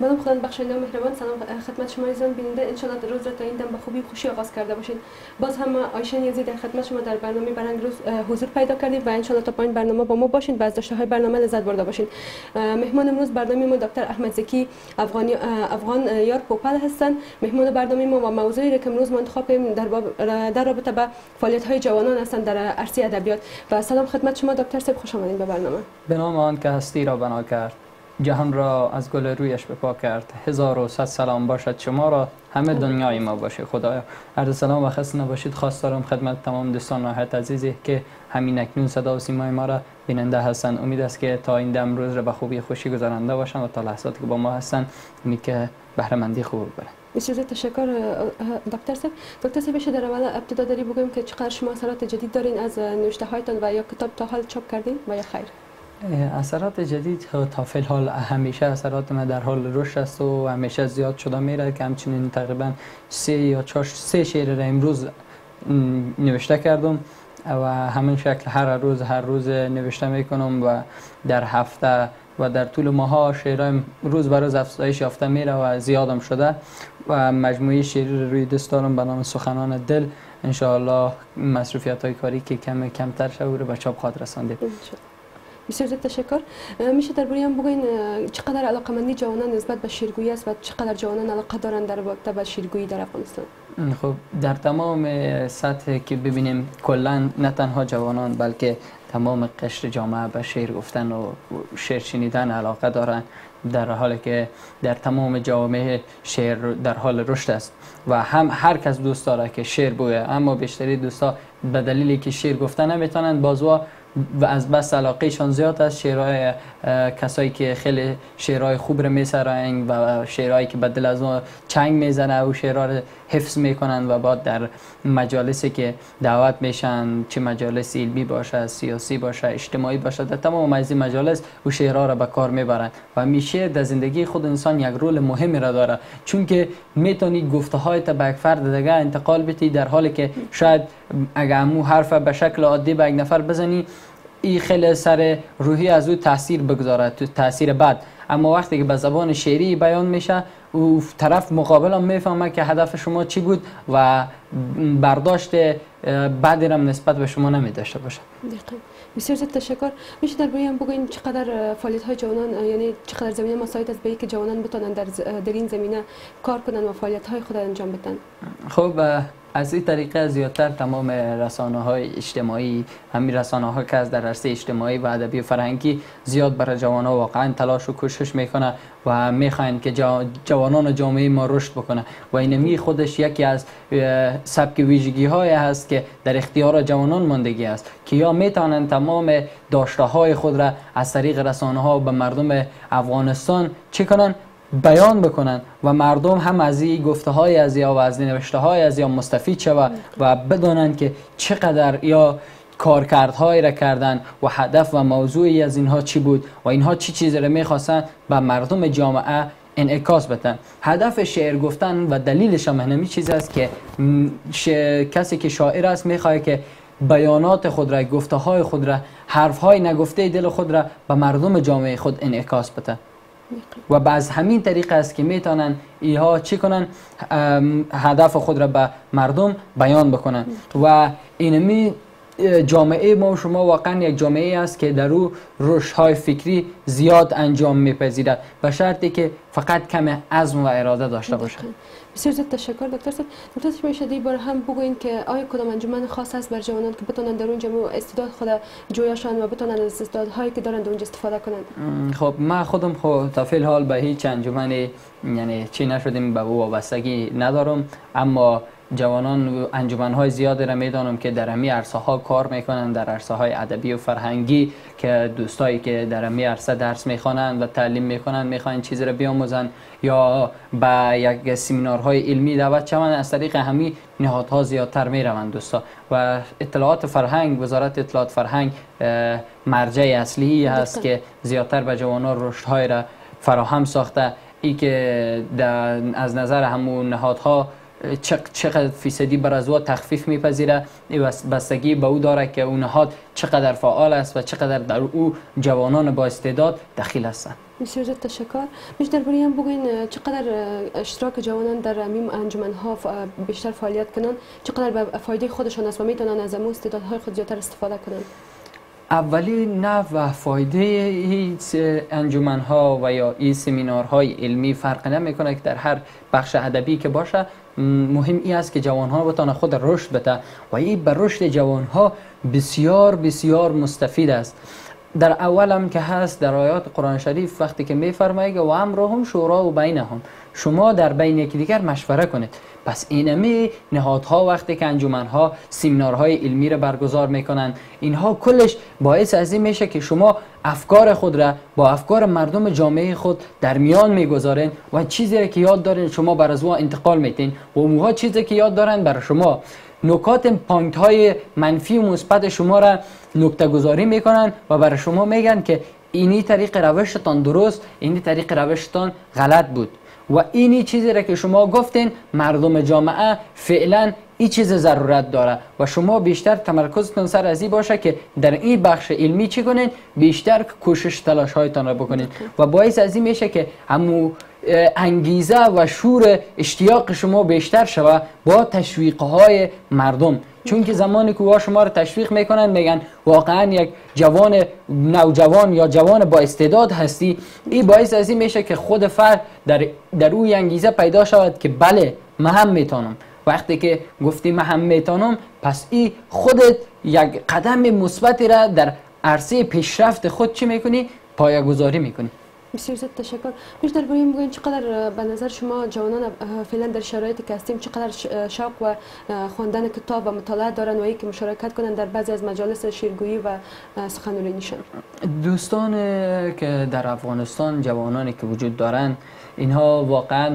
مادام خداوند بخشنده و مهربان، سلام خدمت شما عزیزان بیننده. ان شاء الله روز را تا این دم به خوبی و خوشی آغاز کرده باشین. باز هم آیشان یزید در خدمت شما در برنامه برنگ روز حضور پیدا کردیم و ان شاء الله تا پایین برنامه با ما باشین و از داشته های برنامه لذت برده باشین. مهمان امروز برنامه ما دکتر احمد زکی افغان یار پوپل هستند. مهمان برنامه ما و موضوعی را که امروز ما انتخاب کردیم در رابطه با فعالیت های جوانان هستند در عرصه ادبیات. و سلام خدمت شما دکتر صاحب، خوش آمدید به برنامه. به نام آن که هستی را بنا کرد، جهان را از گل رویش بپا کرد، 1100 سلام باشد شما را، همه دنیای ما باشه خدایا. عرض سلام و خسته نباشید خواست دارم خدمت تمام دوستان نهایت عزیزی که همین اکنون صدا و سیمای ما را بیننده هستند. امید است که تا این دم روز را به خوبی خوشی گذرانده باشند و تا لحظاتی که با ما هستند امید که بهره مندی خوب ببرند. بسیار تشکر دکتر صاحب. دکتر صاحب بشه در اول ابتدا داری بگویم که چقدر شما اثرات جدید دارین از نوشته هایتان و یا کتاب تا حال چاپ کردین و یا خیر؟ اثرات جدید تا فی الحال همیشه اثرات ما در حال رشد است و همیشه زیاد شده میره که همچنین تقریبا 3 شعر را امروز نوشته کردم و همین شکل هر روز نوشته میکنم و در هفته و در طول ماها شعرهای روز به روز افزایش یافته میره و زیادم شده و مجموعه شعری روی دست دارم به نام سخنان دل. ان شاء الله مصروفیت های کاری که کمتر شه رو به چاپ خواهد رساندید. بسیار تشکر. میشه درباره هم بگوین چقدر علاقمندی جوانان نسبت به شعرگویی است و چقدر جوانان علاقه دارند در رابطه با شعرگویی در افغانستان؟ خب در تمام سطح که ببینیم کلا نه تنها جوانان بلکه تمام قشر جامعه به شعر گفتن و شعر شنیدن علاقه دارند، در حالی که در تمام جامعه شعر در حال رشد است و هر کس دوست داره که شعر بگه، اما بیشتری دوستا به دلیلی که شعر گفتن نمیتونن بازوا و از بس علاقهشان زیاد است شعرهای کسایی که خیلی شعرهای خوب رو میسرایند و شعرهایی که به دل از ما چنگ میزنه و شعرها رو حفظ میکنن و بعد در مجالسی که دعوت میشن، چه مجالس علمی باشه، سیاسی باشه، اجتماعی باشه، در تمام از این مجالس و شعرها رو به کار میبرن و همیشه در زندگی خود انسان یک رول مهمی را داره، چون که میتونی گفته های تا به یک فرد دیگه انتقال بدی، در حالی که شاید اگه همو حرف به شکل عادی به یک نفر بزنی این خیلی سر روحی از او تاثیر بگذاره، تو تاثیر بد، اما وقتی که به زبان شعری بیان میشه و طرف مقابل هم میفهمه که هدف شما چی بود و برداشت بدی هم نسبت به شما نمیداشته باشه. بسیار تشکر. میشه در هم بگوین چقدر فعالیت های جوانان، یعنی چقدر زمینه مساعد است به که جوانان بتونن در این زمینه کار کنن و فعالیت های خود انجام بدن؟ خب از این طریقه زیادتر تمام رسانه‌های اجتماعی، همین رسانه‌ها که از در عرصه اجتماعی و ادبی و فرهنگی زیاد برای جوانان واقعا تلاش و کوشش میکنه و میخواین که جوانان جامعه ما رشد بکنه و اینمی خودش یکی از سبک ویژگی‌های هست که در اختیار جوانان ماندگی است که یا میتونن تمام داشته‌های خود را از طریق رسانه‌ها به مردم افغانستان چه کنن، بیان بکنن و مردم هم از این گفته های از یا و از نوشته های از یا مستفید شوه و بدانند که چقدر یا کارکردهایی را کردن و هدف و موضوعی از اینها چی بود و اینها چی چیزی را میخواستن به مردم جامعه انعکاس بدن. هدف شعر گفتن و دلیلش هم همین چیز است که کسی که شاعر است میخواد که بیانات خود را، گفته های خود را، حرف های نگفته دل خود را به مردم جامعه خود انعکاس بده و بعض همین طریقه است که میتونن اینها چی کنن، هدف خود را به مردم بیان بکنن و اینمی جامعه ما و شما واقعا یک جامعه است که در او رشدهای فکری زیاد انجام میپذیرد به شرطی که فقط کم عزم و اراده داشته باشه. بسیار تشکر دکتر صاحب. دکتر صاحب میشه دی بار هم بگوین که آیا کدام انجمن خاص است بر جوانان که بتونن در اونجا استعداد خود جویاشان و بتونن از استعدادهایی که دارن در اونجا استفاده کنند؟ خب ما خودم تا فی الحال به هیچ انجمنی یعنی چی نشدیم، به وابستگی ندارم، اما جوانان انجمن‌های زیادی را میدانم که در همین عرصه‌ها کار میکنن، در عرصه‌های ادبی و فرهنگی که دوستایی که در همین عرصه درس میخوانند و تعلیم میکنن میخوان چیزی را بیاموزن یا به یک سمینارهای علمی دعوت شوند، از طریق همین نهادها زیادتر میروند دوستا و اطلاعات فرهنگ، وزارت اطلاعات فرهنگ مرجع اصلی هست که زیادتر به جوانان رشدهای را فراهم ساخته. ای که از نظر همون نهادها چقدر فیصدی بر از او تخفیف میپذیره، بستگی به او داره که اون نهاد چقدر فعال است و چقدر در او جوانان با استعداد دخیل هستند. بسیار زیاد تشکر. میشه درباره هم بگوین چقدر اشتراک جوانان در همین انجمن‌ها بیشتر فعالیت کنن، چقدر به فایده خودشان است و میتونن از امو استعدادهای خود زیادتر استفاده کنن؟ اولی نه و فایده این انجمن‌ها و یا این سمینارهای علمی فرق نمیکنه که در هر بخش ادبی که باشه. مهم این است که جوان‌ها بتونه خود رشد بده و این به رشد جوان‌ها بسیار بسیار مستفید است. در اول هم که هست در آیات قرآن شریف وقتی که میفرماید و امرهم شورا و بینهم، شما در بین یکدیگر مشوره کنید. پس اینمی نهادها وقتی که انجمنها سمینارهای علمی را برگزار میکنن، اینها کلش باعث از این میشه که شما افکار خود را با افکار مردم جامعه خود در میان میگذارین و چیزی را که یاد دارین شما بر از او انتقال میتین و اونها چیزی که یاد دارن بر شما نکات پوینت های منفی و مثبت شما را نکته گذاری میکنن و برای شما میگن که اینی طریق روشتان درست، اینی طریق روشتان غلط بود و اینی چیزی را که شما گفتین مردم جامعه فعلا این چیز ضرورت داره و شما بیشتر تمرکزتون سر از این باشه که در این بخش علمی چی کنین، بیشتر کوشش تلاش هایتان را بکنین و باعث از این میشه که همو انگیزه و شور اشتیاق شما بیشتر شوه با تشویق های مردم. چون که زمانی که شما رو تشویق میکنن میگن واقعا یک جوان نوجوان یا جوان با استعداد هستی، این باعث از این میشه که خود فرد در او انگیزه پیدا شود که بله من هم میتونم. وقتی که گفتی من هم میتونم پس این خودت یک قدم مثبتی را در عرصه پیشرفت خود چی میکنی؟ پایه‌گذاری میکنی. بسیار زیاد تشکر. بیشتر باید بگوین چقدر به نظر شما جوانان فعلا در شرایطی که هستیم چقدر شوق و خواندن کتاب و مطالعه دارن و اینکه که مشارکت کنن در بعضی از مجالس شیرگویی و سخنرانیشان؟ دوستان که در افغانستان جوانانی که وجود دارن اینها واقعا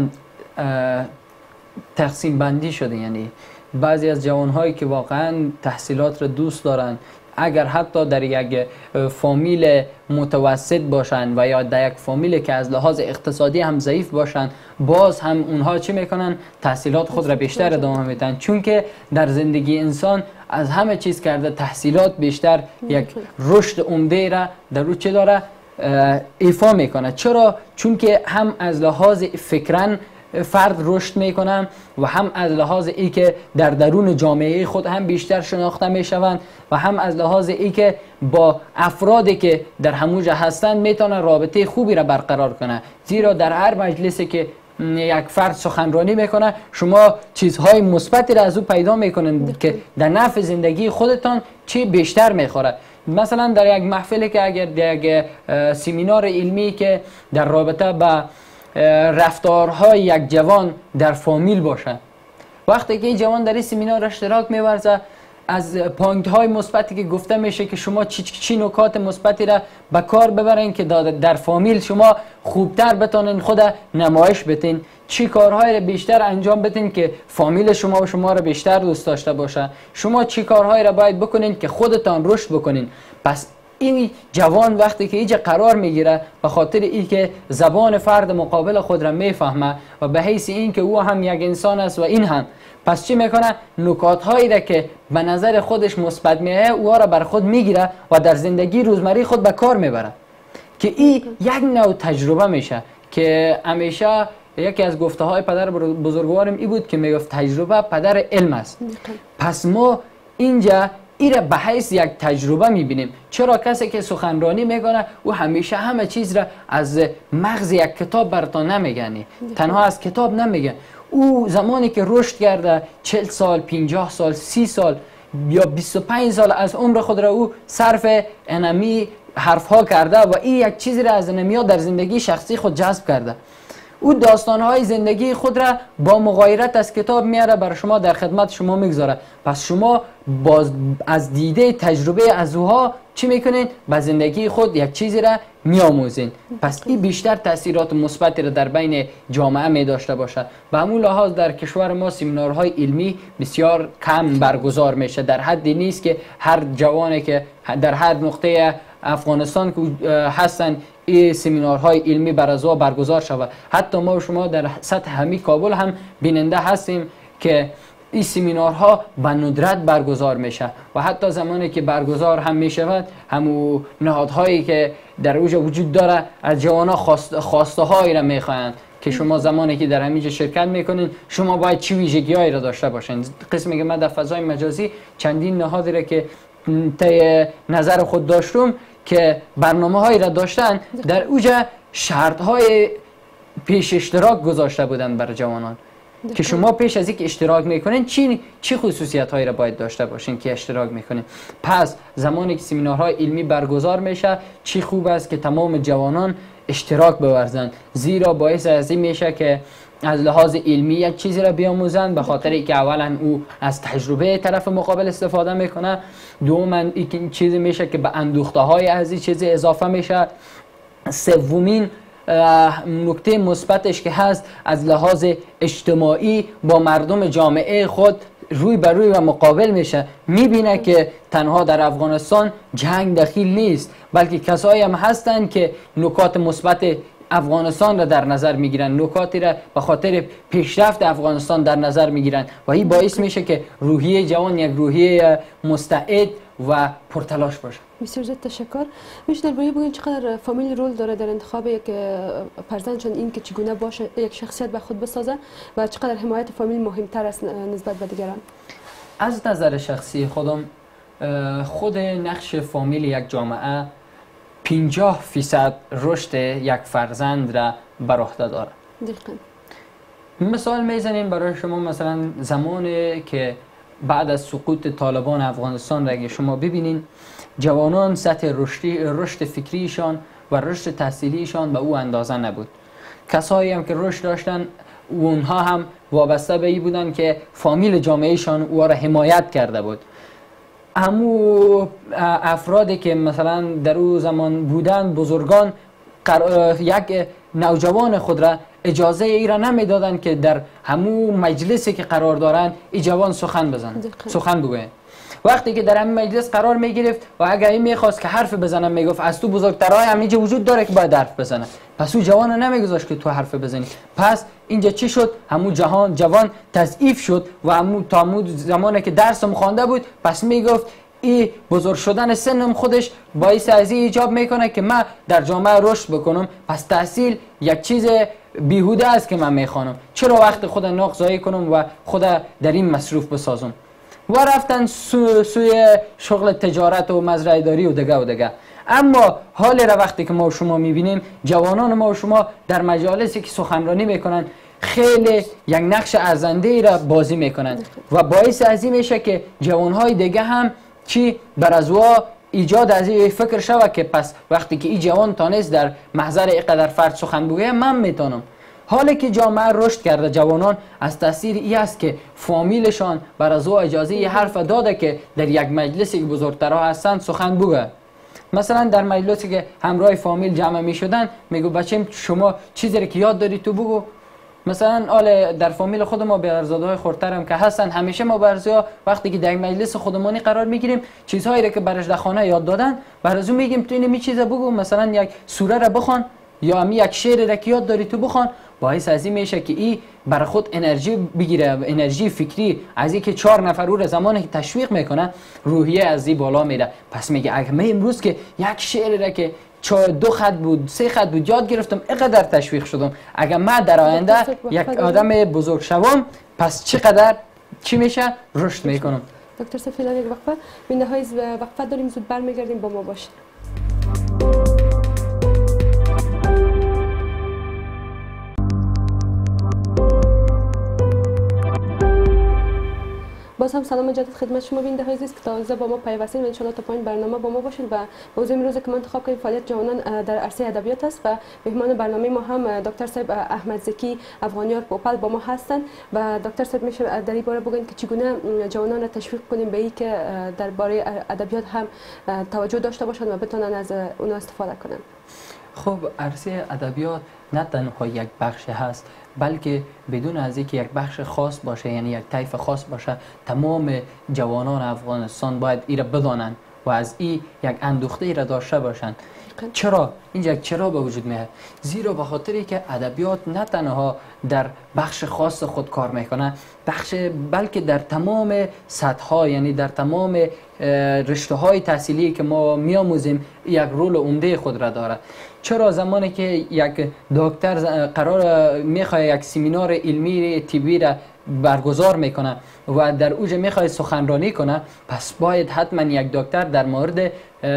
تقسیم بندی شده، یعنی بعضی از جوانهایی که واقعا تحصیلات را دوست دارن اگر حتی در یک فامیل متوسط باشن و یا در یک فامیل که از لحاظ اقتصادی هم ضعیف باشن باز هم اونها چی میکنن؟ تحصیلات خود را بیشتر ادامه میدن، چون که در زندگی انسان از همه چیز کرده تحصیلات بیشتر یک رشد عمده را در رو چه داره ایفا میکنه. چرا؟ چون که هم از لحاظ فکرن فرد رشد میکنن و هم از لحاظ ای که در درون جامعه خود هم بیشتر شناخته میشوند و هم از لحاظ ای که با افرادی که در همونجا هستند میتونه رابطه خوبی را برقرار کنه. زیرا در هر مجلسی که یک فرد سخنرانی میکنه شما چیزهای مثبتی را از او پیدا میکنن که در نفع زندگی خودتان چی بیشتر میخوره. مثلا در یک محفلی که اگر در یک سمینار علمی که در رابطه با رفتارهای یک جوان در فامیل باشه، وقتی که این جوان در این سمینار اشتراک می‌ورزه از پوینت های مثبتی که گفته میشه که شما چی نکات مثبتی را به کار ببرین که در فامیل شما خوبتر بتونین خود نمایش بدین، چی کارهای را بیشتر انجام بدین که فامیل شما و شما را بیشتر دوست داشته باشه، شما چی کارهای را باید بکنین که خودتان رشد بکنین. پس این جوان وقتی که اینجا قرار میگیره به خاطر این که زبان فرد مقابل خود را میفهمه و به حیث این که او هم یک انسان است و این هم، پس چی میکنه؟ نکات هایی را که به نظر خودش مثبت میایه او را بر خود میگیره و در زندگی روزمره خود به کار میبره که این یک نوع تجربه میشه که همیشه یکی از گفته های پدر بزرگوارم این بود که میگفت تجربه پدر علم است. پس ما اینجا این را به حیث یک تجربه میبینیم. چرا کسی که سخنرانی میکنه او همیشه همه چیز را از مغز یک کتاب براتون نمیگنی، تنها از کتاب نمیگه. او زمانی که رشد کرده 40 سال 50 سال 30 سال یا 25 سال از عمر خود را او صرف انمی حرف ها کرده و این یک چیزی را از انمیات در زندگی شخصی خود جذب کرده. او داستانهای زندگی خود را با مغایرت از کتاب میاره برای شما در خدمت شما میگذاره. پس شما از دیده تجربه از اوها چی میکنین؟ به زندگی خود یک چیزی را میآموزین. پس این بیشتر تاثیرات مثبتی را در بین جامعه می داشته باشد. به همون لحاظ در کشور ما سمینارهای علمی بسیار کم برگزار میشه، در حدی نیست که هر جوانی که در هر نقطه افغانستان که هستن این سمینارهای علمی برگزار شود. حتی ما و شما در سطح همین کابل هم بیننده هستیم که این سمینارها به ندرت برگزار میشه و حتی زمانی که برگزار هم میشود همون نهادهایی که در اوجا وجود داره از جوانا خواسته هایی را میخواهند که شما زمانی که در همینجا شرکت میکنین شما باید چی ویژگی هایی را داشته باشین. قسمی که من در فضای مجازی چندین نهادی را که طی نظر خود داشتم که برنامه هایی را داشتن در اوجا شرط های پیش اشتراک گذاشته بودن برای جوانان که شما پیش از اینکه اشتراک میکنین چی خصوصیت هایی را باید داشته باشین که اشتراک میکنین. پس زمانی که سمینارهای علمی برگزار میشه چی خوب است که تمام جوانان اشتراک بورزن، زیرا باعث از این میشه که از لحاظ علمی یک چیزی را بیاموزن، به خاطر اینکه اولا او از تجربه طرف مقابل استفاده میکنه، دوما این چیزی میشه که به اندوخته های از این چیزی اضافه میشه، سومین نکته مثبتش که هست از لحاظ اجتماعی با مردم جامعه خود روی بر روی و مقابل میشه، میبینه که تنها در افغانستان جنگ دخیل نیست بلکه کسایی هم هستن که نکات مثبت افغانستان را در نظر میگیرن، نکاتی را به خاطر پیشرفت افغانستان در نظر میگیرن و این باعث میشه که روحیه جوان یک روحیه مستعد و پرتلاش باشه. بسیار زیاد تشکر. میشه درباره بگین چقدر فامیل رول داره در انتخاب یک فرزندشان، این که چگونه باشه یک شخصیت به خود بسازه و چقدر حمایت فامیل مهمتر است نسبت به دیگران؟ از نظر شخصی خودم خود نقش فامیل یک جامعه 50% رشد یک فرزند را بر عهده داره. دقیقاً. مثال میزنیم برای شما، مثلا زمانی که بعد از سقوط طالبان افغانستان را اگه شما ببینین، جوانان سطح رشد فکریشان و رشد تحصیلیشان به او اندازه نبود. کسایی هم که رشد داشتن اونها هم وابسته به این بودن که فامیل جامعهشان او را حمایت کرده بود. همو افرادی که مثلا در او زمان بودن، بزرگان یک نوجوان خود را اجازه ای را نمیدادن که در همو مجلسی که قرار دارن ای جوان سخن بگوین. وقتی که در همین مجلس قرار می گرفت و اگر این میخواست که حرف بزنه میگفت از تو بزرگترهای همینجا وجود داره که باید حرف بزنه، پس او جوان نمیگذاشت که تو حرف بزنی. پس اینجا چی شد؟ همون جوان تضعیف شد و همون تا زمانی که درسم خوانده بود پس میگفت این بزرگ شدن سنم خودش باعث از این ایجاب میکنه که من در جامعه رشد بکنم، پس تحصیل یک چیز بیهوده است که من میخوانم، چرا وقت خود ناقضایی کنم و خود در این مصروف بسازم. و رفتن سوی شغل تجارت و مزرعه داری و دگه. اما حال را وقتی که ما و شما میبینیم، جوانان ما و شما در مجالسی که سخنرانی میکنن خیلی یک نقش ارزنده را بازی میکنن و باعث از این میشه که جوانهای دیگه هم چی بر از وا ایجاد از این فکر شود که پس وقتی که این جوان تانست در محضر اینقدر فرد سخن بگوید من میتونم. حالی که جامعه رشد کرده، جوانان از تاثیر این است که فامیلشان بر از او اجازه ی حرف داده که در یک مجلسی که بزرگترها هستن سخن بگوید. مثلا در مجلسی که همراه فامیل جمع می شدن میگو بچه شما چیزی که یاد داری تو بگو. مثلا در فامیل خود ما برزادهای خردتر هم که هستن، همیشه ما برزیا وقتی که در مجلس خودمانی قرار میگیریم چیزهایی را که برش در خانه یاد دادن برازو میگیم تو این چیزا بگو، مثلا یک سوره را بخوان یا هم یک شعر را که یاد داری تو بخوان. باعث از این میشه که این برای خود انرژی بگیره، انرژی فکری، از این که 4 نفر او را زمانی که تشویق میکنه روحیه از این بالا میره. پس میگه اگه من امروز که یک شعر را که 2 خط بود 3 خط بود یاد گرفتم اینقدر تشویق شدم، اگر من در آینده یک آدم بزرگ شوم پس چقدر چی میشه رشد میکنم. دکتر سیف یک وقفه بینهای وقفه داریم، زود برمیگردیم، با ما باشید. باز هم سلام مجدد خدمت شما بیننده های عزیز که تازه با ما پیوستین و ان شاءالله تا پایین برنامه با ما باشین. و موضوع امروز که ما انتخاب کردیم فعالیت جوانان در عرصه ادبیات است و مهمان برنامه ما هم دکتر صاحب احمد زکی افغانیار پوپل با ما هستند. و دکتر صاحب میشه در این باره بگین که چگونه جوانان را تشویق کنیم به این که درباره ادبیات هم توجه داشته باشند و بتونن از اون استفاده کنن؟ خب عرصه ادبیات نه تنها یک بخش هست، بلکه بدون از اینکه یک بخش خاص باشه، یعنی یک طیف خاص باشه، تمام جوانان افغانستان باید این را بدانند و از این یک اندوخته را داشته باشند. چرا اینجا چرا به وجود میاد؟ زیرا به خاطری که ادبیات نه تنها در بخش خاص خود کار میکنه، بلکه در تمام سطح‌ها، یعنی در تمام رشته‌های تحصیلی که ما میآموزیم یک رول عمده خود را داره. چرا زمانی که یک دکتر قرار میخواد یک سمینار علمی طبی را برگزار میکنه و در اوج میخواد سخنرانی کنه، پس باید حتما یک دکتر در مورد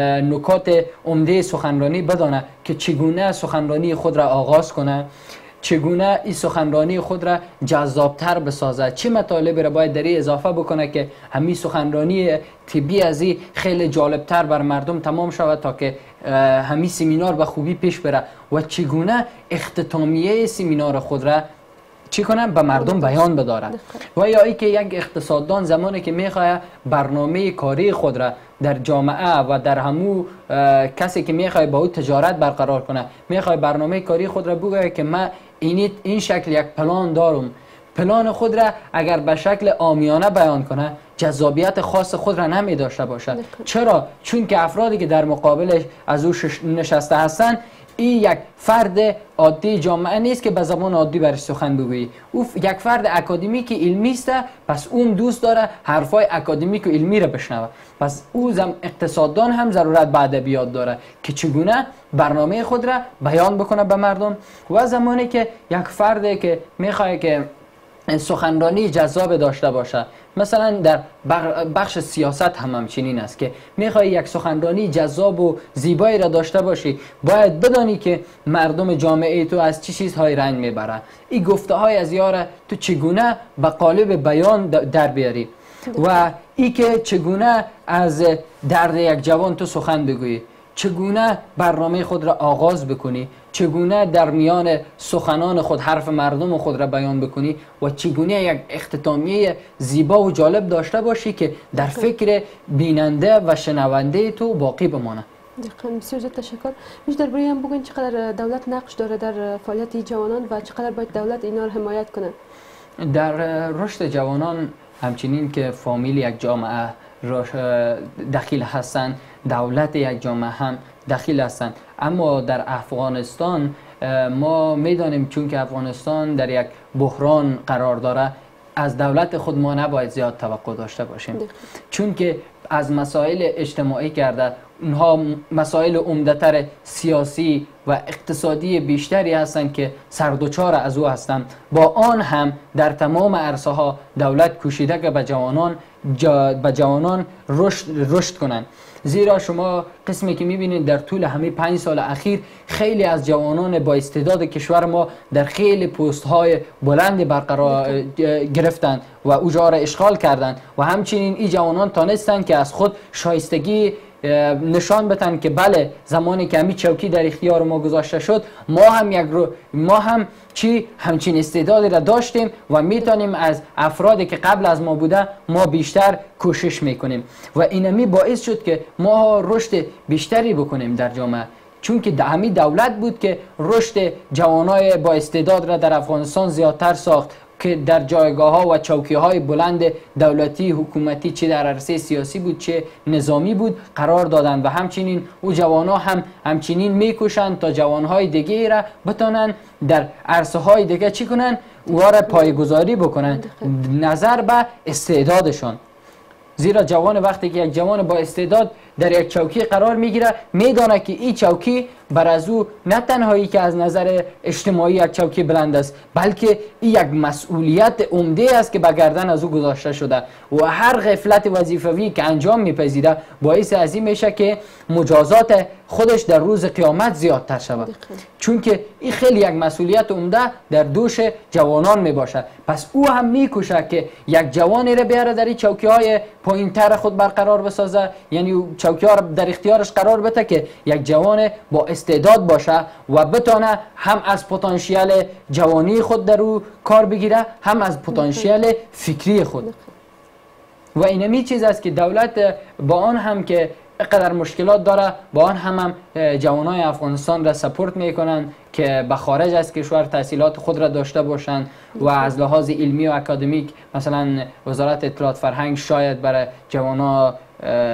نکات عمده سخنرانی بدانه که چگونه سخنرانی خود را آغاز کنه، چگونه این سخنرانی خود را جذابتر بسازه، چه مطالب را باید در این اضافه بکنه که همین سخنرانی طبی از این خیلی جالبتر بر مردم تمام شود تا که همین سمینار به خوبی پیش بره و چگونه اختتامیه سمینار خود را چی کنن به مردم بیان بدارن. و یا ای که یک اقتصاددان زمانی که میخواد برنامه کاری خود را در جامعه و در همو کسی که میخواد با او تجارت برقرار کنه، میخواد برنامه کاری خود را بگه که من این شکل یک پلان دارم، پلان خود را اگر به شکل عامیانه بیان کنه جذابیت خاص خود را نمی داشته باشد. چرا؟ چون که افرادی که در مقابل از او نشسته هستند این یک فرد عادی جامعه نیست که به زبان عادی برش سخن بگویی، او یک فرد اکادمیک علمی است، پس اون دوست داره حرفای اکادمیک و علمی را بشنوه. پس او اقتصاددان هم ضرورت به ادبیات داره که چگونه برنامه خود را بیان بکنه به مردم. و زمانی که یک فرد که میخواد که سخنرانی جذاب داشته باشه، مثلا در بخش سیاست هم همچنین است که میخوای یک سخنرانی جذاب و زیبایی را داشته باشی، باید بدانی که مردم جامعه تو از چه چیزهای رنج میبرن، این گفته های از یاره تو چگونه به قالب بیان در بیاری و ای که چگونه از درد یک جوان تو سخن بگویی، چگونه برنامه خود را آغاز بکنی، چگونه در میان سخنان خود حرف مردم خود را بیان بکنی و چگونه یک اختتامیه زیبا و جالب داشته باشی که در فکر بیننده و شنونده تو باقی بمانه. دقیقاً، بسیار زیاد تشکر. میشه درباره هم بگوین چقدر دولت نقش داره در فعالیت جوانان و چقدر باید دولت اینا رو حمایت کنه؟ در رشد جوانان همچنین که فامیل یک جامعه دخیل هستند، دولت یک جامعه هم دخیل هستند. اما در افغانستان ما میدانیم چون که افغانستان در یک بحران قرار داره، از دولت خود ما نباید زیاد توقع داشته باشیم، چون که از مسائل اجتماعی کرده اونها مسائل عمدتر سیاسی و اقتصادی بیشتری هستند که سردوچار از او هستند. با آن هم در تمام عرصه ها دولت کوشیده که به جوانان رشد کنند. زیرا شما قسمی که میبینید در طول همه 5 سال اخیر خیلی از جوانان با استعداد کشور ما در خیلی پست های بلند برقرار گرفتند و اوجا را اشغال کردند و همچنین این جوانان تانستند که از خود شایستگی نشان بدن که بله زمانی که همین چوکی در اختیار ما گذاشته شد ما هم همچین استعدادی را داشتیم و میتونیم از افرادی که قبل از ما بوده ما بیشتر کوشش میکنیم و اینمی باعث شد که ما رشد بیشتری بکنیم در جامعه، چون که همین دولت بود که رشد جوانای با استعداد را در افغانستان زیادتر ساخت که در جایگاه ها و چوکی های بلند دولتی حکومتی چه در عرصه سیاسی بود چه نظامی بود قرار دادند و همچنین او جوان ها هم همچنین میکوشند تا جوان های دیگه را بتانند در عرصه های دیگه چی کنند، او را پایه‌گذاری بکنند نظر به استعدادشان. زیرا جوان وقتی که یک جوان با استعداد در یک چوکی قرار میگیره میدانه که این چوکی بر از او نه تنهایی که از نظر اجتماعی یک چوکی بلند است، بلکه این یک مسئولیت عمده است که به گردن از او گذاشته شده و هر غفلت وظیفوی که انجام میپذیره باعث از این میشه که مجازات خودش در روز قیامت زیادتر شود، چون که این خیلی یک مسئولیت عمده در دوش جوانان میباشه. پس او هم میکوشه که یک جوانی را بیاره در این چوکی های پایینتر خود برقرار بسازه، یعنی چوکی ها در اختیارش قرار بده که یک جوان با استعداد باشه و بتونه هم از پتانسیل جوانی خود در او کار بگیره هم از پتانسیل فکری خود. و اینمی چیز است که دولت با آن هم که قدر مشکلات داره با آن هم جوانای افغانستان را سپورت میکنن که به خارج از کشور تحصیلات خود را داشته باشند و از لحاظ علمی و اکادمیک مثلا وزارت اطلاعات فرهنگ شاید برای جوانا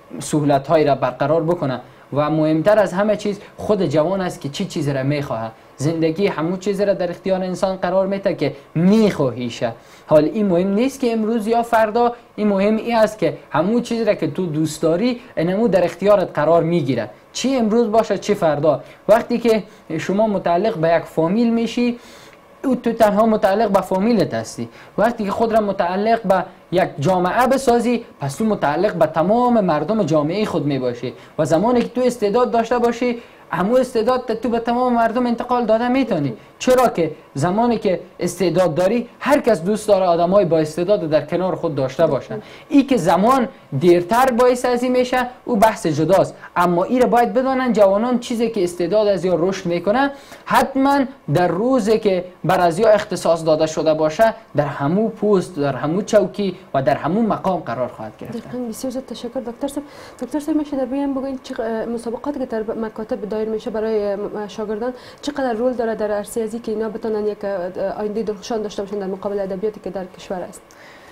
سهولت های را برقرار بکنه و مهمتر از همه چیز خود جوان است که چی چیز را میخواه. زندگی همون چیز را در اختیار انسان قرار میده که میخواهیشه. حال این مهم نیست که امروز یا فردا، این مهم این است که همون چیزی را که تو دوست داری اینمو در اختیارت قرار میگیره، چی امروز باشه چی فردا. وقتی که شما متعلق به یک فامیل میشی، تو تنها متعلق به فامیلت هستی. وقتی که خود را متعلق به یک جامعه بسازی، پس تو متعلق به تمام مردم جامعه خود می باشی و زمانی که تو استعداد داشته باشی، همو استعداد تو به تمام مردم انتقال داده میتونی. چرا که زمانی که استعداد داری، هر کس دوست داره آدمای با استعداد در کنار خود داشته باشه. ای که زمان دیرتر باعث ازی میشه او بحث جداست، اما این را باید بدانن جوانان چیزی که استعداد از یا رشد میکنه، حتما در روزی که بر از یا اختصاص داده شده باشه، در همو پست، در همو چوکی و در همو مقام قرار خواهد گرفت. بسیار زیاد تشکر دکتر صاحب. دکتر صاحب میشه در بیان بگوین مسابقاتی که در مکاتب دایر میشه برای شاگردان چقدر رول داره در عرصه ازی که اینا بتونن یک آینده درخشان داشته باشن در مقابل ادبیاتی که در کشور است؟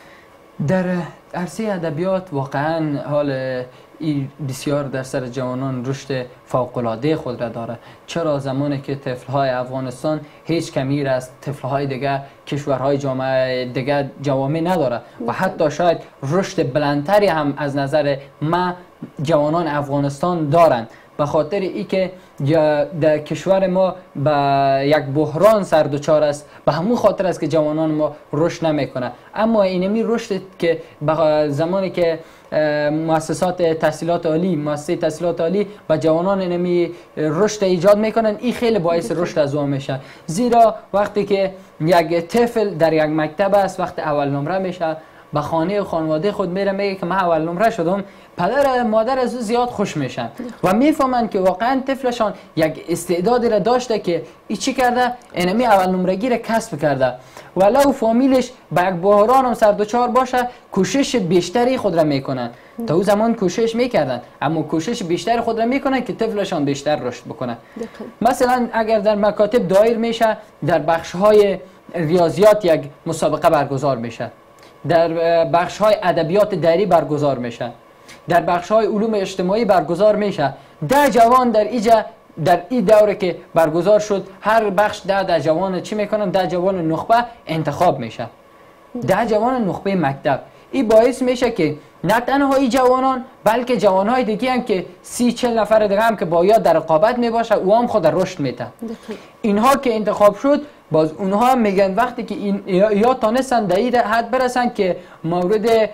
در عرصه ادبیات واقعا حال بسیار در سر جوانان رشد فوق‌العاده خود را داره. چرا زمانی که طفل‌های افغانستان هیچ کمی را از طفل‌های دیگه کشورهای جامعه دیگه جوامع نداره و حتی شاید رشد بلندتری هم از نظر ما جوانان افغانستان دارند، به خاطر ای که در کشور ما به یک بحران سر دچار است. به همون خاطر است که جوانان ما رشد نمیکنه. اما اینمی رشد که زمانی که مؤسسات تحصیلات عالی، مؤسسه تحصیلات عالی و جوانان اینمی رشد ایجاد میکنن، این خیلی باعث رشد از اون میشه. زیرا وقتی که یک طفل در یک مکتب است، وقتی اول نمره میشه، به خانه و خانواده خود میره میگه که من اول نمره شدم، پدر مادر از او زیاد خوش میشن و میفهمن که واقعا طفلشان یک استعدادی را داشته که ای چی کرده، اینمی اول نمرگی را کسب کرده. ولو فامیلش به یک بحران هم سر دچار باشه، کوشش بیشتری خود را میکنن. تا او زمان کوشش میکردن، اما کوشش بیشتر خود را میکنن که طفلشان بیشتر رشد بکنه. مثلا اگر در مکاتب دایر میشه، در بخش‌های ریاضیات یک مسابقه برگزار میشه، در بخش‌های ادبیات دری برگزار میشه، در بخش‌های علوم اجتماعی برگزار میشه. 10 جوان در این دوره که برگزار شد، هر بخش 10 جوان چی میکنن؟ 10 جوان نخبه انتخاب میشه، 10 جوان نخبه مکتب. این باعث میشه که نه تنها این جوانان، بلکه جوانهای دیگه هم که 30-40 نفر دیگه هم که با یا در رقابت میباشه، او هم خود رشد میده. اینها که انتخاب شد، باز اونها میگن وقتی که یا تانستن در این حد برسن که مورد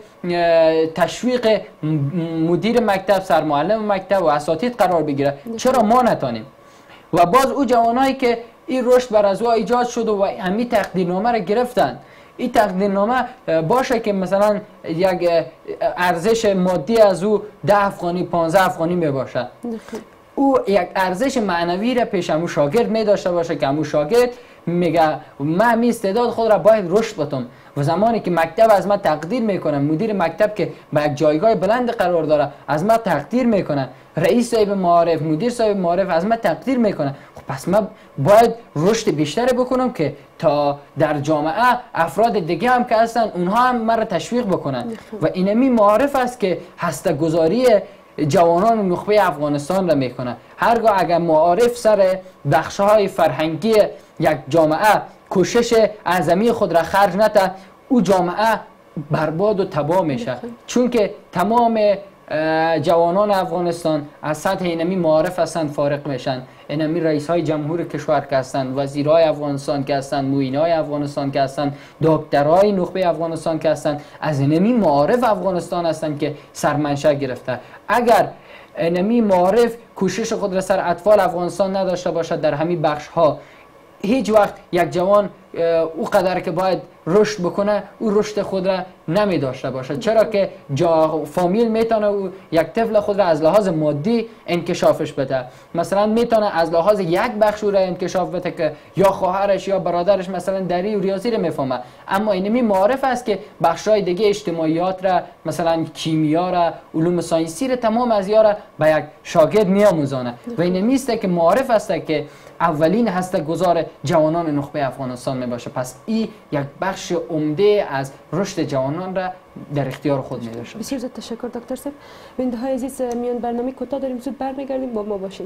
تشویق مدیر مکتب، سرمعلم مکتب و اساتید قرار بگیره، چرا ما نتانیم؟ و باز او جوانایی که این رشد بر از او ایجاد شد و همین تقدیرنامه را گرفتن، این تقدیرنامه باشه که مثلا یک ارزش مادی از او 10 افغانی 15 افغانی می باشه، او یک ارزش معنوی را پیش همون شاگرد می داشته باشه که همون شاگرد میگه من می استعداد خود را باید رشد بدم. و زمانی که مکتب از من تقدیر میکنه، مدیر مکتب که به یک جایگاه بلند قرار داره از من تقدیر میکنه، رئیس صاحب معارف، مدیر صاحب معارف از من تقدیر میکنه، خب پس من باید رشد بیشتری بکنم که تا در جامعه افراد دیگه هم که هستن اونها هم مرا تشویق بکنن. و اینمی معارف است که هسته‌گذاری جوانان نخبه افغانستان را میکنه. هرگاه اگر معارف سر بخش‌های فرهنگی یک جامعه کوشش اعظمی خود را خرج نده، او جامعه برباد و تباه میشه. چون که تمام جوانان افغانستان از سطح اینمی معارف هستند فارغ میشن. اینمی رئیس های جمهور کشور که هستند، وزیرهای افغانستان که هستند، معینهای افغانستان که هستند، دکترهای نخبه افغانستان که هستند، از اینمی معارف افغانستان هستند که سرمنشأ گرفته. اگر اینمی معارف کوشش خود را سر اطفال افغانستان نداشته باشد در همین بخش ها، هیچ وقت یک جوان او قدر که باید رشد بکنه او رشد خود را نمی داشته باشه. چرا که فامیل میتونه یک طفل خود را از لحاظ مادی انکشافش بده، مثلا میتونه از لحاظ یک بخش را انکشاف بده که یا خواهرش یا برادرش مثلا دری و ریاضی را میفهمه، اما اینمی معارف است که بخشای دیگه اجتماعیات را، مثلا کیمیا را، علوم ساینسی را، تمام از را به یک شاگرد میآموزانه. و اینمی است که معارف است که اولین هسته گذار جوانان نخبه افغانستان می باشه. پس این یک بخش عمده از رشد جوانان را در اختیار خود می داشته. بسیار زیاد تشکر دکتر صاحب. بیننده های عزیز میان برنامه کوتاه داریم، زود برمیگردیم، با ما باشین.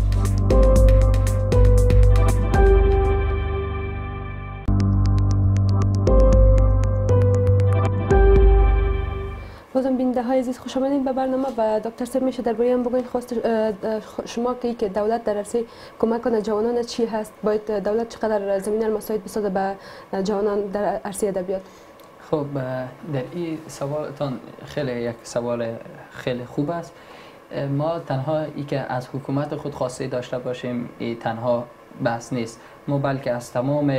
بازم بیننده های عزیز خوش آمدین به برنامه و دکتر صاحب میشه درباره هم بگوین خواست شما که دولت در عرصه کمک کنه جوانان چی هست، باید دولت چقدر زمینه مساعد بسازه به جوانان در عرصه ادبیات؟ خب در این سوالتان خیلی یک سوال خیلی خوب است. ما تنها ای که از حکومت خود خواسته داشته باشیم ای تنها بحث نیست، ما بلکه از تمام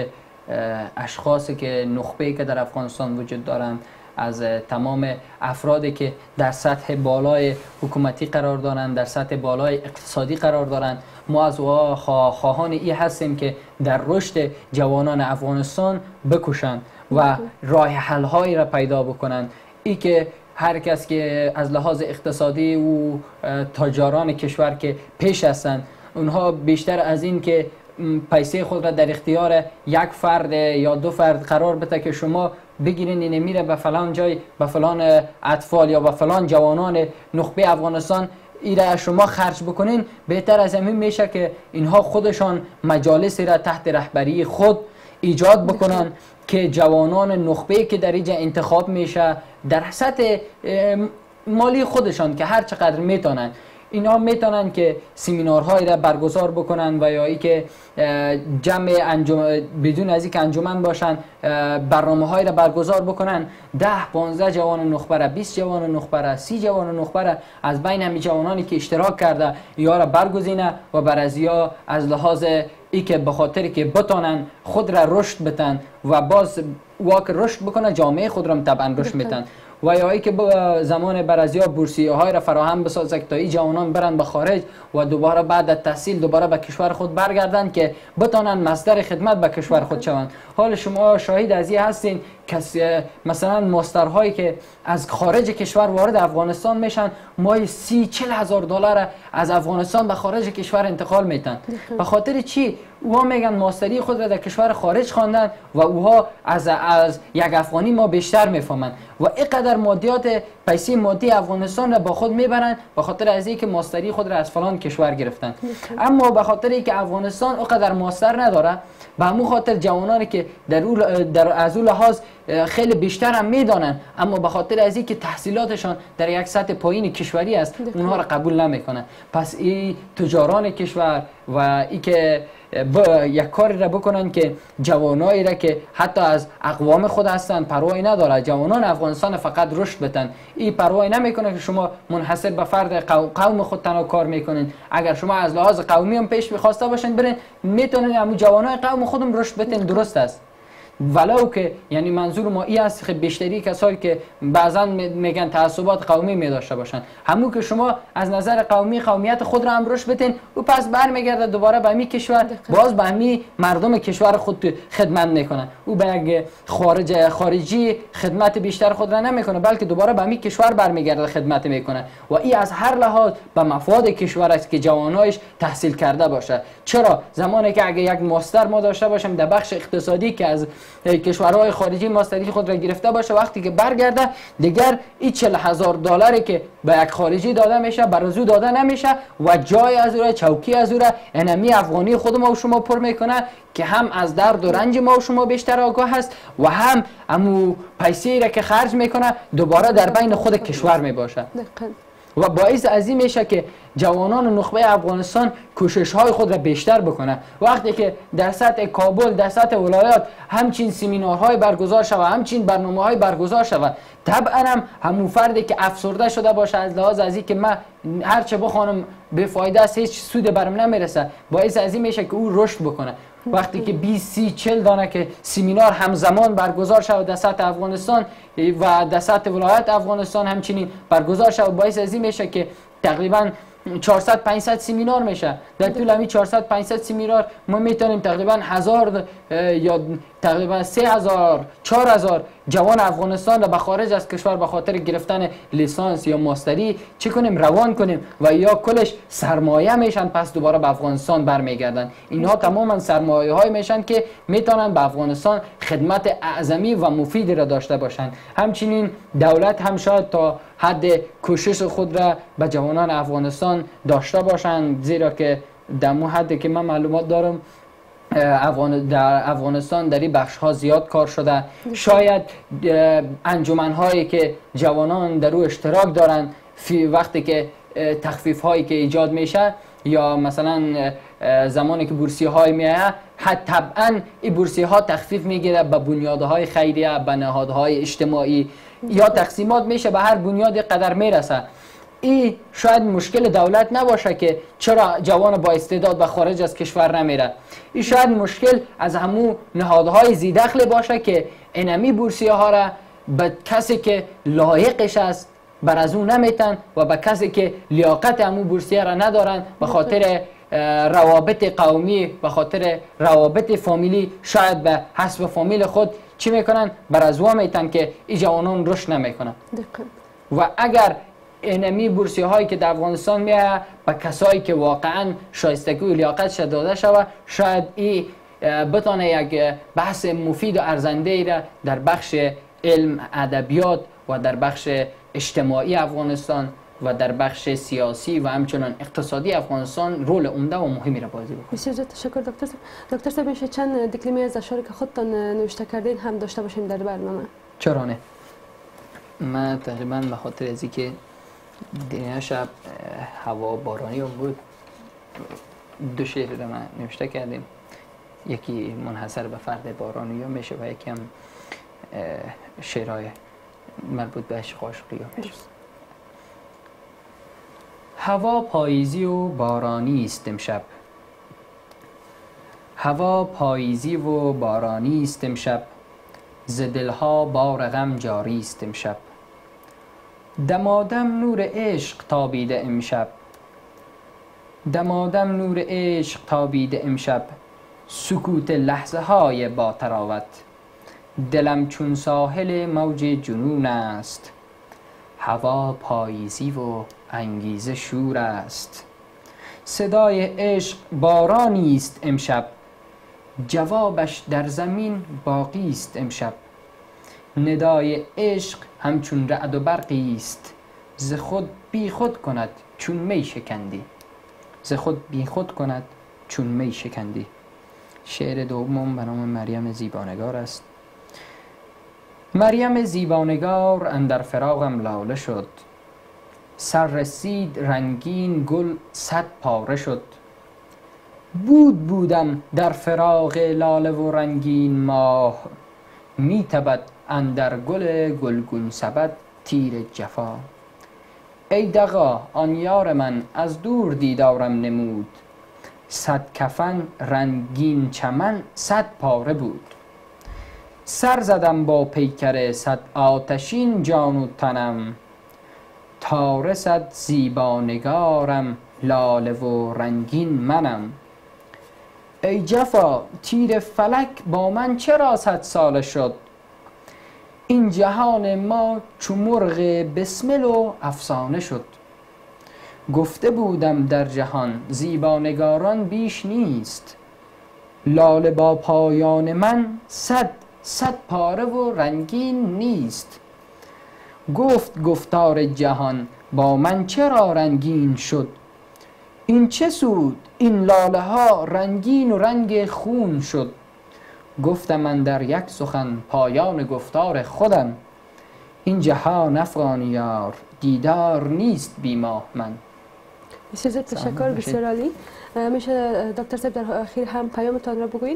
اشخاصی که نخبه‌ای که در افغانستان وجود دارند، از تمام افرادی که در سطح بالای حکومتی قرار دارند، در سطح بالای اقتصادی قرار دارند، ما از خواهان این هستیم که در رشد جوانان افغانستان بکوشند و راه حل هایی را پیدا بکنند. ای که هر کس که از لحاظ اقتصادی و تاجران کشور که پیش هستند، اونها بیشتر از این که پیسه خود را در اختیار یک فرد یا دو فرد قرار بده که شما بگیرین اینه میره به فلان جای، به فلان اطفال یا به فلان جوانان نخبه افغانستان ایره شما خرج بکنین، بهتر از همین میشه که اینها خودشان مجالسی را تحت رهبری خود ایجاد بکنن که جوانان نخبه که در اینجا انتخاب میشه در سطح مالی خودشان که هر چقدر میتونن، اینا میتونن که سمینارهایی را برگزار بکنن و یا ای که جمع بدون از اینکه انجمن باشن برنامه‌هایی را برگزار بکنن، 10-15 جوان نخبه را، 20 جوان نخبه را، 30 جوان نخبه را از بین همین جوانانی که اشتراک کرده یا را برگزینه و بر از یا از لحاظ ای که به خاطر که بتونن خود را رشد بتن و باز واک رشد بکنه، جامعه خود را طبعا رشد میتن و یا ای که زمان برازیا بورسیه های را فراهم بسازه که تا این جوانان برن به خارج و دوباره بعد از تحصیل دوباره به کشور خود برگردن که بتونن مصدر خدمت به کشور خود شوند. حال شما شاهد از این هستین که مثلا ماسترهایی که از خارج کشور وارد افغانستان میشن ماهی 30-40 هزار دلار از افغانستان به خارج کشور انتقال میتن. به خاطر چی؟ اوها میگن ماستری خود را در کشور خارج خواندن و اوها از یک افغانی ما بیشتر میفهمن و اینقدر مادیات پیسه مادی افغانستان را با خود میبرن به خاطر از اینکه ماستری خود را از فلان کشور گرفتن. اما به خاطر اینکه افغانستان اونقدر ماستر نداره، به همون خاطر جوانانی که از اون لحاظ خیلی بیشتر هم میدانن اما به خاطر از اینکه تحصیلاتشان در یک سطح پایین کشوری است اونها را قبول نمیکنن. پس این تجاران کشور و این که یک کاری را بکنن که جوانایی را که حتی از اقوام خود هستند پروایی نداره، جوانان افغانستان فقط رشد بتن، این پروایی نمیکنه که شما منحصر به فرد قوم خود تنها کار میکنین. اگر شما از لحاظ قومی هم پیش میخواسته باشین برین، میتونین همون جوانای قوم خودم رشد بتن. درست است، ولو که یعنی منظور ما این است که بیشتری کسایی که بعضا میگن تعصبات قومی می داشته باشن، همون که شما از نظر قومیت خود را هم رشد بتین و پس برمیگرده دوباره به همین کشور، باز به همین مردم کشور خود خدمت میکنن. او به یک خارجی خدمت بیشتر خود را نمیکنه بلکه دوباره به همین کشور برمیگرده خدمت میکنه و این از هر لحاظ به مفاد کشور است که جوانایش تحصیل کرده باشه. چرا زمانی که اگه یک ماستر ما داشته باشیم در بخش اقتصادی که از کشورهای خارجی ماستری خود را گرفته باشه، وقتی که برگرده دیگر این 40 هزار دلاری که به یک خارجی داده میشه برازو داده نمیشه و جای از او را، چوکی از او را انمی افغانی خود ما و شما پر میکنه که هم از درد و رنج ما و شما بیشتر آگاه هست و هم امو پیسه را که خرج میکنه دوباره در بین خود کشور میباشه و باعث از این میشه که جوانان نخبه افغانستان کوشش های خود را بیشتر بکنه. وقتی که در سطح کابل، در سطح ولایات همچین سمینارهای برگزار شود، همچین برنامه‌های برگزار شود، طبعا هم همون فردی که افسرده شده باشه از لحاظ از این که من هر چه بخوانم به فایده است، هیچ سود برم نمیرسه، باعث از این میشه که او رشد بکنه. وقتی که 20-30-40 دانه که سمینار همزمان برگزار شود در سطح افغانستان و در سطح ولایت افغانستان همچنین برگزار شود، باعث از این میشه که تقریبا 400 500 سمینار میشه. در طول همین 400 500 سمینار ما میتونیم تقریبا 1000 یا تقریبا 3000 4000 جوان افغانستان را به خارج از کشور به خاطر گرفتن لیسانس یا ماستری چه کنیم روان کنیم و یا کلش سرمایه میشن، پس دوباره به افغانستان برمیگردن. اینها تماما سرمایه های میشن که میتونن به افغانستان خدمت اعظمی و مفیدی را داشته باشند. همچنین دولت هم شاید تا حد کوشش خود را به جوانان افغانستان داشته باشند، زیرا که در مو حدی که من معلومات دارم در افغانستان در این بخش ها زیاد کار شده. شاید انجمن هایی که جوانان در او اشتراک دارند وقتی که تخفیف هایی که ایجاد میشه یا مثلا زمانی که بورسیه های میایه طبعا این بورسیه ها تخفیف میگیره به بنیادهای خیریه، به نهادهای اجتماعی یا تقسیمات میشه به هر بنیاد قدر میرسه. این شاید مشکل دولت نباشه که چرا جوان با استعداد به خارج از کشور نمیره. این شاید مشکل از همون نهادهای زیدخل باشه که انمی بورسیه ها را به کسی که لایقش است بر از اون نمیتن و به کسی که لیاقت همون بورسیه را ندارن به خاطر روابط قومی، به خاطر روابط فامیلی، شاید به حسب فامیل خود چی میکنن بر از او میتن که این جوانان رشد نمیکنن. و اگر انمی بورسیه هایی که در افغانستان میاد به کسایی که واقعا شایستگی و لیاقتش داده شود، شاید این بتونه یک بحث مفید و ارزنده را در بخش علم ادبیات و در بخش اجتماعی افغانستان و در بخش سیاسی و همچنان اقتصادی افغانستان رول عمده و مهمی را بازی بکنه. بسیار زیاد تشکر دکتر صاحب. دکتر صاحب میشه چند دکلمه از اشعاری که خودتان نوشته کردین هم داشته باشیم در برنامه؟ چرا نه؟ من تقریبا به خاطر از اینکه دیگه شب هوا بارانی بود 2 شعر را من نوشته کردیم، یکی منحصر به فرد بارانی ها میشه و یکی هم شعرهای مربوط به عشق و عاشقی ها میشه. هوا پاییزی و بارانی است امشب، هوا پاییزی و بارانی است امشب، ز دلها بار غم جاری است امشب. دمادم نور عشق تابیده امشب، دمادم نور عشق تابیده امشب، سکوت لحظه های با تراوت. دلم چون ساحل موج جنون است، هوا پاییزی و انگیزه شور است. صدای عشق بارانی است امشب، جوابش در زمین باقی است امشب. ندای عشق همچون رعد و برقی است، ز خود بی خود کند چون می شکندی، ز خود بی خود کند چون می شکندی. شعر دوم به نام مریم زیبانگار است. مریم زیبانگار اندر فراقم لاله شد، سر رسید رنگین گل 100 پاره شد. بودم در فراق لاله و رنگین ماه، می تبد اندر گل گلگون سبد تیر جفا. ای دغا آن یار من از دور دیدارم نمود، 100 کفن رنگین چمن 100 پاره بود. سر زدم با پیکر 100 آتشین جان و تنم، تا رسد زیبانگارم لاله و رنگین منم. ای جفا تیر فلک با من چرا 100 ساله شد، این جهان ما چو مرغ بسمل و افسانه شد. گفته بودم در جهان زیبانگاران بیش نیست، لاله با پایان من 100 پاره و رنگین نیست. گفت گفتار جهان با من چرا رنگین شد، این چه سود این لاله ها رنگین و رنگ خون شد. گفتم من در یک سخن پایان گفتار خودم، این جهان افغانی یار دیدار نیست بی ماه من. بسیار زیاد تشکر، بسیار عالی. میشه دکتر صاحب در اخیر هم پیامتان را بگویید؟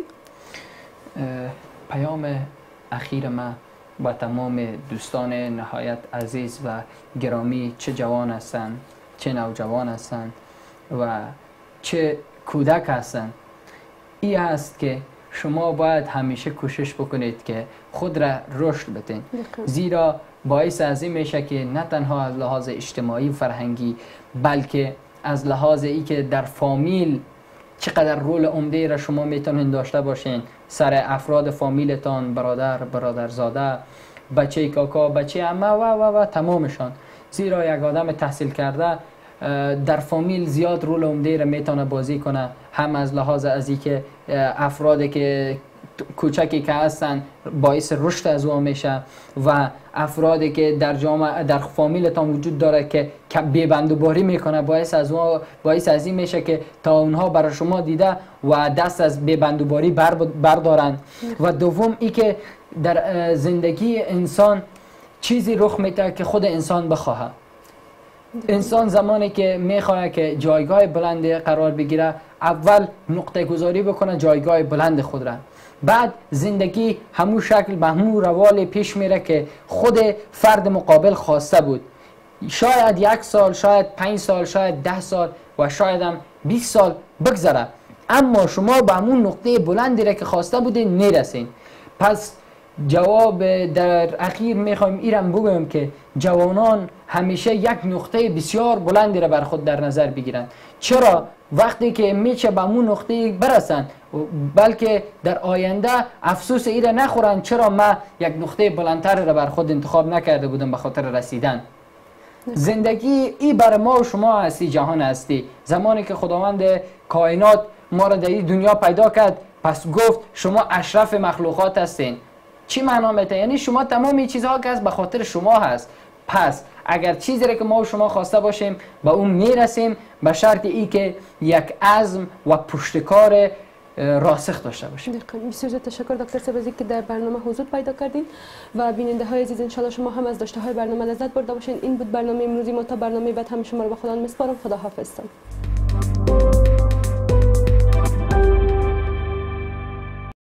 پیام اخیر من با تمام دوستان نهایت عزیز و گرامی، چه جوان هستند چه نوجوان هستند و چه کودک هستند، این است که شما باید همیشه کوشش بکنید که خود را رشد بدین، زیرا باعث از این میشه که نه تنها از لحاظ اجتماعی و فرهنگی بلکه از لحاظ ای که در فامیل چقدر رول عمده را شما میتونین داشته باشین سر افراد فامیلتان، برادر، برادرزاده، بچه کاکا، بچه عمه و تمامشان. زیرا یک آدم تحصیل کرده در فامیل زیاد رول عمده را میتونه بازی کنه، هم از لحاظ از اینکه افرادی که کوچکی که هستن باعث رشد از او میشه و افرادی که در جامعه در فامیلتان وجود داره که بی‌بندوباری میکنه باعث از این میشه که تا اونها برای شما دیده و دست از بی‌بندوباری بردارن. و دوم ای که در زندگی انسان چیزی رخ میده که خود انسان بخواه. انسان زمانی که میخواد که جایگاه بلند قرار بگیره، اول نقطه گذاری بکنه جایگاه بلند خود را، بعد زندگی همون شکل به همون روال پیش میره که خود فرد مقابل خواسته بود. شاید 1 سال، شاید 5 سال، شاید 10 سال و شاید هم 20 سال بگذره، اما شما به همون نقطه بلندی را که خواسته بودین میرسین. پس جواب در اخیر میخوایم ایرم بگویم که جوانان همیشه یک نقطه بسیار بلندی را بر خود در نظر بگیرند. چرا؟ وقتی که میشه به اون نقطه برسن، بلکه در آینده افسوس ایره نخورن چرا ما یک نقطه بلندتر را بر خود انتخاب نکرده بودم به خاطر رسیدن. زندگی ای بر ما و شما هستی، جهان هستی. زمانی که خداوند کائنات ما را در این دنیا پیدا کرد، پس گفت شما اشرف مخلوقات هستین. چی معنا میده؟ یعنی شما تمام این چیزها که هست به خاطر شما هست. پس اگر چیزی را که ما و شما خواسته باشیم به اون میرسیم، به شرط ای که یک عزم و پشتکار راسخ داشته باشیم. بسیار تشکر دکتر صاحب از اینکه در برنامه حضور پیدا کردین و بیننده های عزیز ان شاء الله شما هم از داشته های برنامه لذت برده باشین. این بود برنامه امروزی ما. تا برنامه بعد هم شما رو به خدا میسپارم. خدا حافظتان.